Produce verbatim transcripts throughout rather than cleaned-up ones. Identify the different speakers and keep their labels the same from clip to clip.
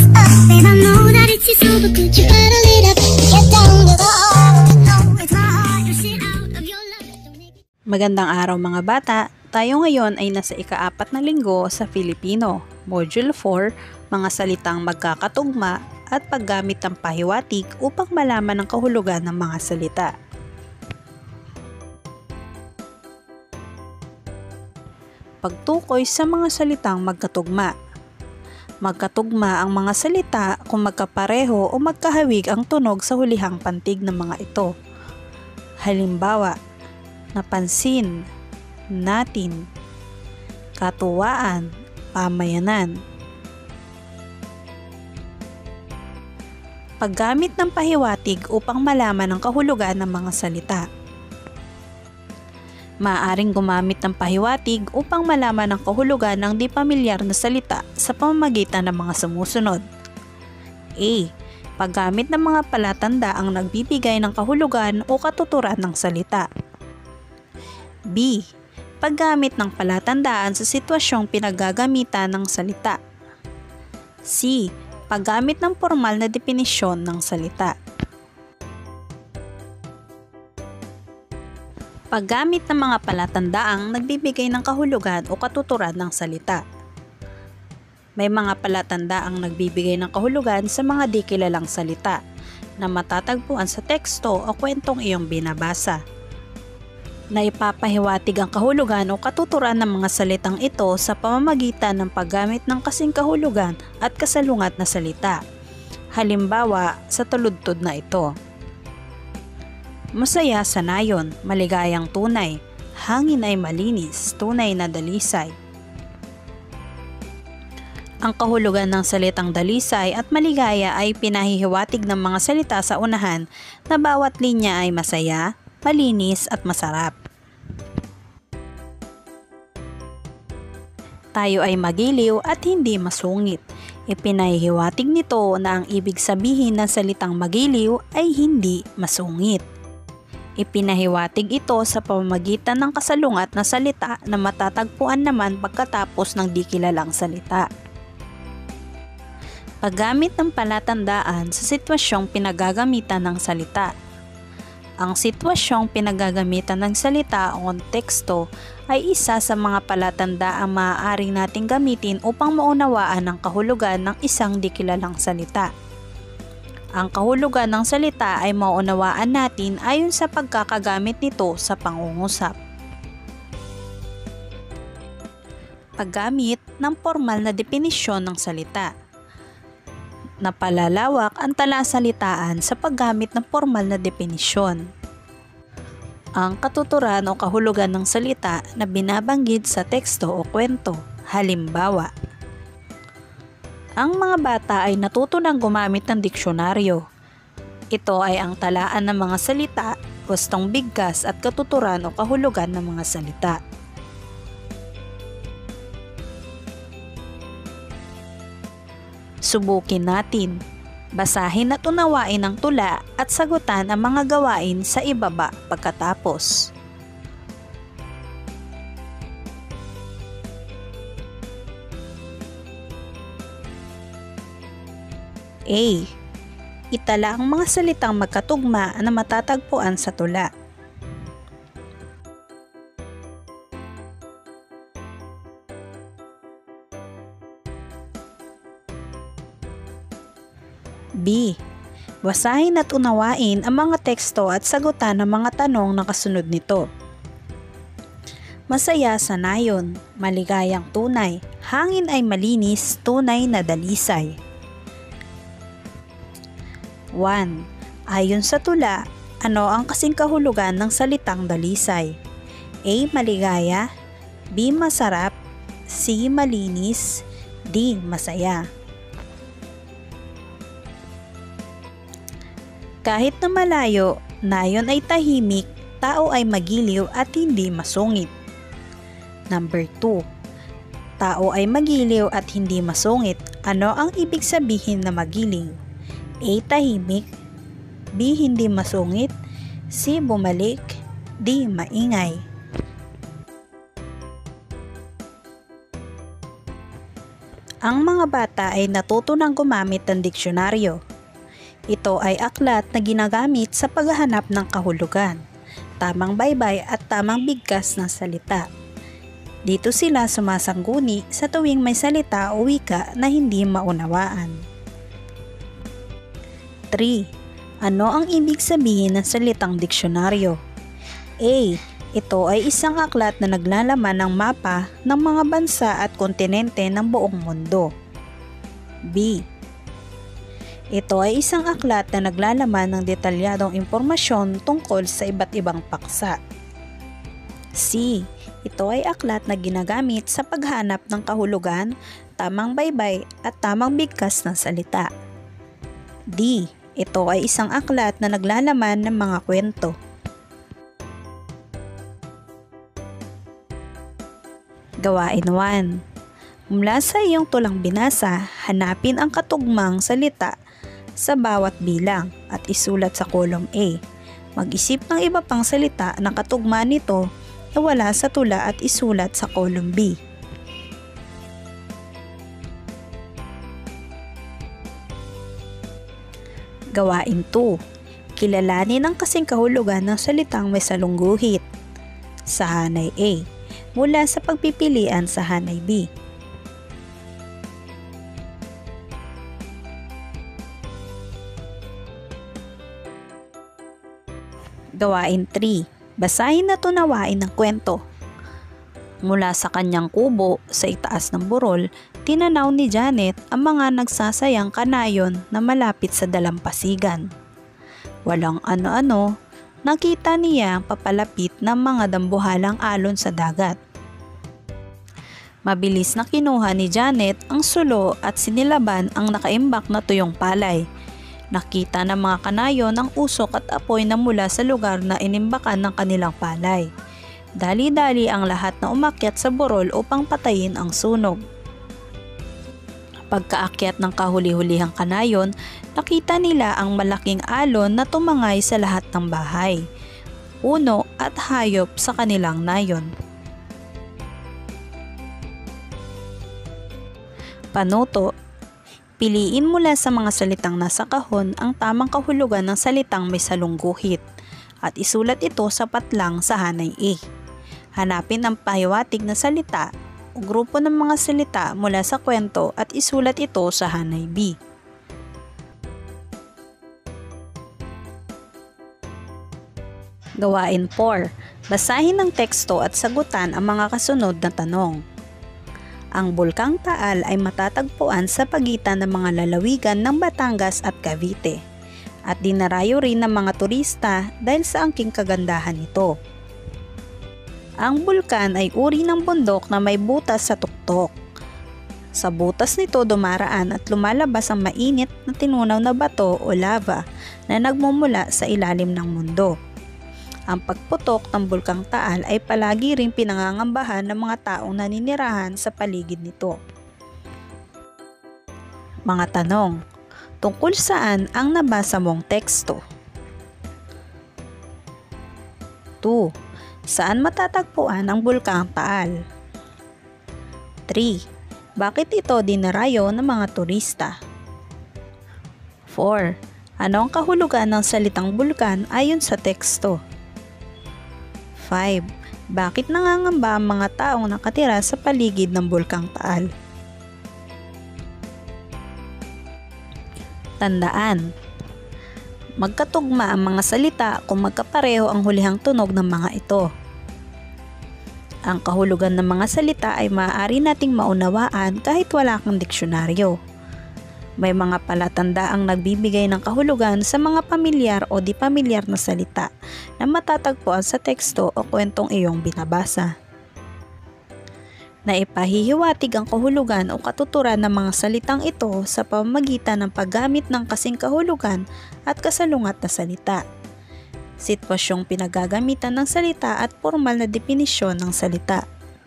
Speaker 1: up, babe, I know that it's so, but could you better lead up, get down to the heart. It's my heart to sit out of your love.
Speaker 2: Magandang araw mga bata, tayo ngayon ay nasa ikaapat na linggo sa Filipino, Module four, mga salitang magkakatugma at paggamit ng pahiwatig upang malaman ang kahulugan ng mga salita. Pagtukoy sa mga salitang magkatugma. Magkatugma ang mga salita kung magkapareho o magkahawig ang tunog sa hulihang pantig ng mga ito. Halimbawa, napansin, natin, katuwaan, pamayanan. Paggamit ng pahiwatig upang malaman ang kahulugan ng mga salita. Maaaring gumamit ng pahiwatig upang malaman ang kahulugan ng di pamilyar na salita sa pamamagitan ng mga sumusunod. A. Paggamit ng mga palatanda ang nagbibigay ng kahulugan o katuturan ng salita. B. Paggamit ng palatandaan sa sitwasyong pinaggagamitan ng salita. C. Paggamit ng formal na definisyon ng salita. Paggamit ng mga palatandaang nagbibigay ng kahulugan o katuturan ng salita. May mga palatandaang nagbibigay ng kahulugan sa mga di kilalang salita na matatagpuan sa teksto o kwentong iyong binabasa. Naipapahiwatig ang kahulugan o katuturan ng mga salitang ito sa pamamagitan ng paggamit ng kasing kahulugan at kasalungat na salita. Halimbawa, sa taludtod na ito. Masaya sa nayon, maligayang tunay, hangin ay malinis, tunay na dalisay. Ang kahulugan ng salitang dalisay at maligaya ay pinahihiwatig ng mga salita sa unahan na bawat linya ay masaya, malinis at masarap. Tayo ay magiliw at hindi masungit. Ipinahihiwatig nito na ang ibig sabihin ng salitang magiliw ay hindi masungit. Ipinahiwatig ito sa pamamagitan ng kasalungat na salita na matatagpuan naman pagkatapos ng di kilalang salita. Paggamit ng palatandaan sa sitwasyong pinagagamitan ng salita. Ang sitwasyong pinagagamitan ng salita o konteksto ay isa sa mga palatandaang maaaring nating gamitin upang maunawaan ang kahulugan ng isang di kilalang salita. Ang kahulugan ng salita ay maunawaan natin ayon sa pagkakagamit nito sa pangungusap. Paggamit ng formal na definisyon ng salita. Napalalawak ang talasalitaan sa paggamit ng formal na definisyon. Ang katuturan o kahulugan ng salita na binabanggit sa teksto o kwento. Halimbawa, ang mga bata ay natuto ng gumamit ng diksyonaryo. Ito ay ang talaan ng mga salita, gustong bigkas at katuturan o kahulugan ng mga salita. Subukin natin. Basahin at unawain ang tula at sagutan ang mga gawain sa ibaba pagkatapos. A. Itala ang mga salitang magkatugma na matatagpuan sa tula. B. Basahin at unawain ang mga teksto at sagutan ang mga tanong na kasunod nito. Masaya sa nayon, maligayang tunay, hangin ay malinis, tunay na dalisay. one. Ayon sa tula, ano ang kasing kahulugan ng salitang dalisay? A. Maligaya, B. Masarap, C. Malinis, D. Masaya. Kahit na malayo, nayon ay tahimik, tao ay magiliw at hindi masungit. Number two. Tao ay magiliw at hindi masungit. Ano ang ibig sabihin na magiliw? A. Tahimik, B. Hindi masungit, C. Bumalik, D. Maingay. Ang mga bata ay natuto ng gumamit ng diksyonaryo. Ito ay aklat na ginagamit sa paghahanap ng kahulugan, tamang baybay at tamang bigkas ng salita. Dito sila sumasangguni sa tuwing may salita o wika na hindi maunawaan. three. Ano ang ibig sabihin ng salitang diksyonaryo? A. Ito ay isang aklat na naglalaman ng mapa ng mga bansa at kontinente ng buong mundo. B. Ito ay isang aklat na naglalaman ng detalyadong impormasyon tungkol sa iba't ibang paksa. C. Ito ay aklat na ginagamit sa paghanap ng kahulugan, tamang baybay at tamang bigkas ng salita. D. Ito ay isang aklat na naglalaman ng mga kwento. Gawain one. Mula sa iyong tulang binasa, hanapin ang katugmang salita sa bawat bilang at isulat sa column A. Mag-isip ng iba pang salita na katugma nito na wala sa tula at isulat sa column B. Gawain two. Kilalanin ang kasing kahulugan ng salitang may salungguhit sa hanay A mula sa pagpipilian sa hanay B. Gawain three. Basahin at tunawain ang kwento. Mula sa kanyang kubo sa itaas ng burol, tinanaw ni Janet ang mga nagsasayang kanayon na malapit sa dalampasigan. Walang ano-ano, nakita niya papalapit ng mga dambuhalang alon sa dagat. Mabilis na kinuha ni Janet ang sulo at sinilaban ang nakaimbak na tuyong palay. Nakita ng mga kanayon ang usok at apoy na mula sa lugar na inimbakan ng kanilang palay. Dali-dali ang lahat na umakyat sa burol upang patayin ang sunog. Pagkaakyat ng kahuli-hulihang kanayon, nakita nila ang malaking alon na tumangay sa lahat ng bahay, puno at hayop sa kanilang nayon. Panuto. Piliin mula sa mga salitang nasa kahon ang tamang kahulugan ng salitang may salungguhit at isulat ito sa patlang sa hanay A. Hanapin ang pahiwatig na salita o grupo ng mga salita mula sa kwento at isulat ito sa hanay B. Gawain four. Basahin ang teksto at sagutan ang mga kasunod na tanong. Ang Bulkang Taal ay matatagpuan sa pagitan ng mga lalawigan ng Batangas at Cavite at dinarayo rin ng mga turista dahil sa angking kagandahan nito. Ang bulkan ay uri ng bundok na may butas sa tuktok. Sa butas nito dumaraan at lumalabas ang mainit na tinunaw na bato o lava na nagmumula sa ilalim ng mundo. Ang pagputok ng Bulkang Taal ay palagi ring pinangangambahan ng mga taong naninirahan sa paligid nito. Mga tanong. Tungkol saan ang nabasa mong teksto? two. Saan matatagpuan ang Bulkang Taal? three. Bakit ito dinarayo ng mga turista? four. Ano ang kahulugan ng salitang bulkan ayon sa teksto? five. Bakit nangangamba ang mga taong nakatira sa paligid ng Bulkang Taal? Tandaan, magkatugma ang mga salita kung magkapareho ang hulihang tunog ng mga ito. Ang kahulugan ng mga salita ay maaari nating maunawaan kahit wala kang diksyonaryo. May mga palatandaang nagbibigay ng kahulugan sa mga pamilyar o di pamilyar na salita na matatagpuan sa teksto o kwentong iyong binabasa. Naipahihiwatig ang kahulugan o katuturan ng mga salitang ito sa pamamagitan ng paggamit ng kasing kahulugan at kasalungat na salita, sitwasyong pinagagamitan ng salita at formal na definisyon ng salita.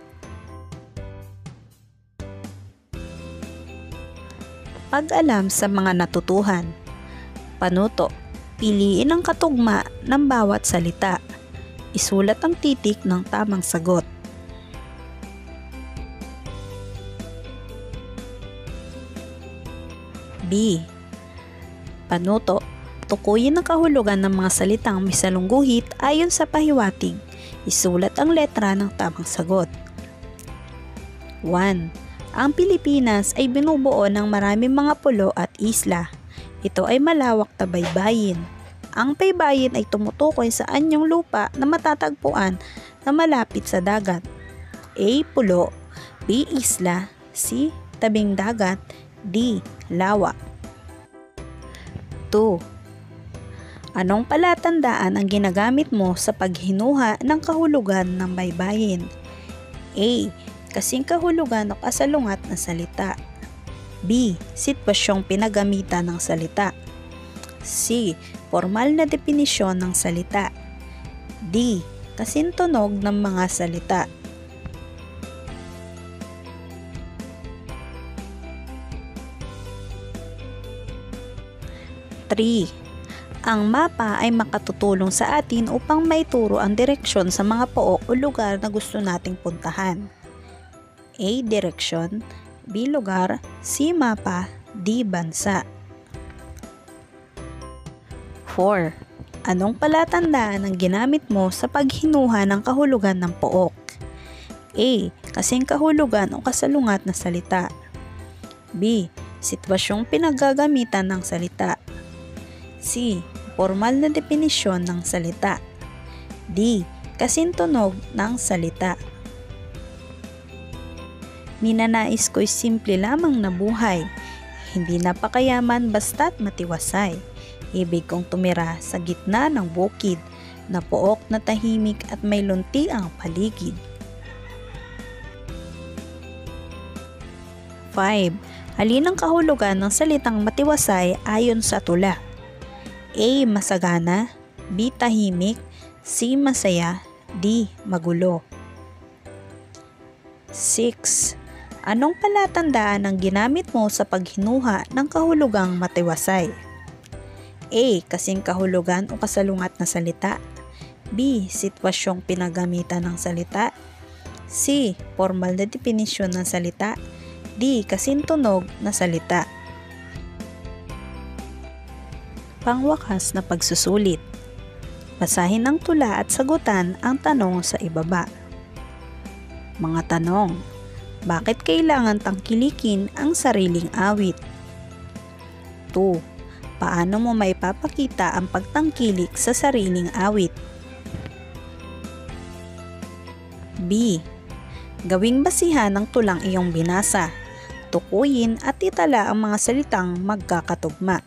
Speaker 2: Pag-alam sa mga natutuhan. Panuto. Piliin ang katugma ng bawat salita. Isulat ang titik ng tamang sagot. B. Panuto. Tukuyin ang kahulugan ng mga salitang may salungguhit ayon sa pahiwatig. Isulat ang letra ng tamang sagot. one. Ang Pilipinas ay binubuo ng maraming mga pulo at isla. Ito ay malawak na baybayin. Ang baybayin ay tumutukoy sa anyong lupa na matatagpuan na malapit sa dagat. A. Pulo. B. Isla. C. Tabing dagat. D. Lawa. two. Anong palatandaan ang ginagamit mo sa paghinuha ng kahulugan ng baybayin? A. Kasing kahulugan o kasalungat na salita. B. Sitwasyong pinagamitan ng salita. C. Formal na definisyon ng salita. D. Kasintunog ng mga salita. three. Ang mapa ay makatutulong sa atin upang maituro ang direksyon sa mga pook o lugar na gusto nating puntahan. A. Direksyon. B. Lugar. C. Mapa. D. Bansa. four. Anong palatandaan ang ginamit mo sa paghinuha ng kahulugan ng pook? A. Kasing kahulugan o kasalungat na salita. B. Sitwasyong pinaggagamitan ng salita. C. Formal na definisyon ng salita. D. Kasintunog ng salita. Ninanais ko'y simple lamang na buhay, hindi napakayaman basta't matiwasay. Ibig kong tumira sa gitna ng bukid, na pook na tahimik at may lunti ang paligid. five. Alin ang kahulugan ng salitang matiwasay ayon sa tula? A. Masagana. B. Tahimik. C. Masaya. D. Magulo. six. Anong palatandaan ang ginamit mo sa paghinuha ng kahulugang matiwasay? A. Kasing kahulugan o kasalungat na salita. B. Sitwasyong pinagamitan ng salita. C. Formal na definisyon ng salita. D. Kasintunog na salita. Pangwakas na pagsusulit. Basahin ang tula at sagutan ang tanong sa ibaba. Mga tanong. Bakit kailangan tangkilikin ang sariling awit? two. Paano mo maipapakita ang pagtangkilik sa sariling awit? B. Gawing basihan ng tulang iyong binasa. Tukuyin at itala ang mga salitang magkakatugma.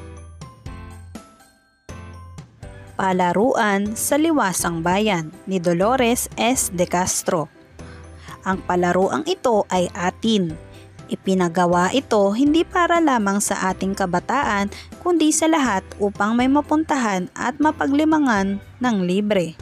Speaker 2: Palaruan sa Liwasang Bayan ni Dolores S. De Castro. Ang palaruang ito ay atin. Ipinagawa ito hindi para lamang sa ating kabataan kundi sa lahat upang may mapuntahan at mapaglimangan ng libre.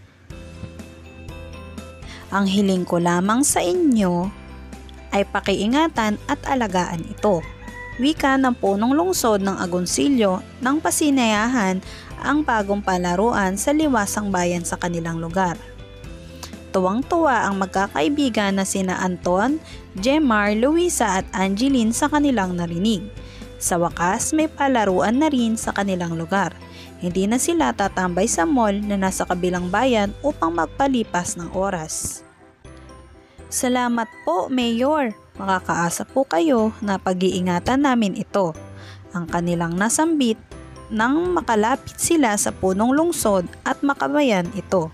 Speaker 2: Ang hiling ko lamang sa inyo ay pakiingatan at alagaan ito. Wika ng punong lungsod ng Agoncillo nang pasinayahan ang bagong palaruan sa Liwasang Bayan sa kanilang lugar. Tuwang-tuwa ang magkakaibigan na sina Anton, Jemar, Luisa at Angeline sa kanilang narinig. Sa wakas, may palaruan na rin sa kanilang lugar. Hindi na sila tatambay sa mall na nasa kabilang bayan upang magpalipas ng oras. Salamat po, Mayor. Makakaasa po kayo na pag-iingatan namin ito. Ang kanilang nasambit nang makalapit sila sa punong lungsod at makabayan ito.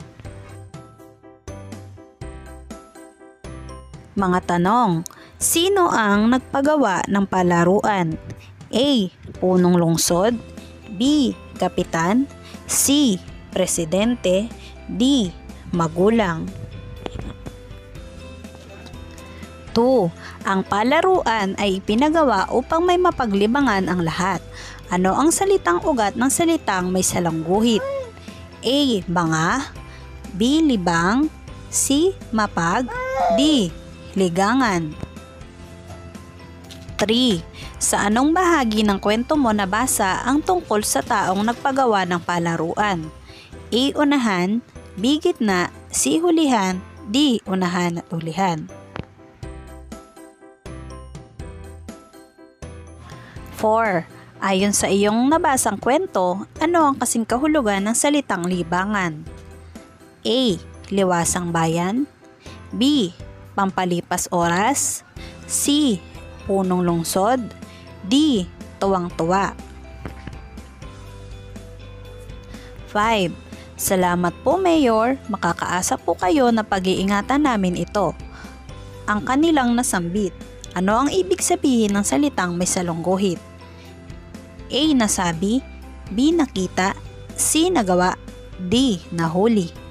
Speaker 2: Mga tanong. Sino ang nagpagawa ng palaruan? A. Punong lungsod. B. Kapitan. C. Presidente. D. Magulang. two. Ang palaruan ay ipinagawa upang may mapaglibangan ang lahat. Ano ang salitang ugat ng salitang may salangguhit? A. Banga. B. Libang. C. Mapag. D. Ligangan. three. Sa anong bahagi ng kwento mo nabasa ang tungkol sa taong nagpagawa ng palaruan? A. Unahan. B. Gitna. C. Hulihan. D. Unahan at hulihan. four. Ayon sa iyong nabasang kwento, ano ang kasing kahulugan ng salitang libangan? A. Liwasang bayan. B. Pampalipas oras. C. Punong lungsod. D. Tuwang-tuwa. five. Salamat po, Mayor. Makakaasa po kayo na pag-iingatan namin ito. Ang kanilang nasambit. Ano ang ibig sabihin ng salitang may salungguhit? A. Nasabi. B. Nakita. C. Nagawa. D. Nahuli.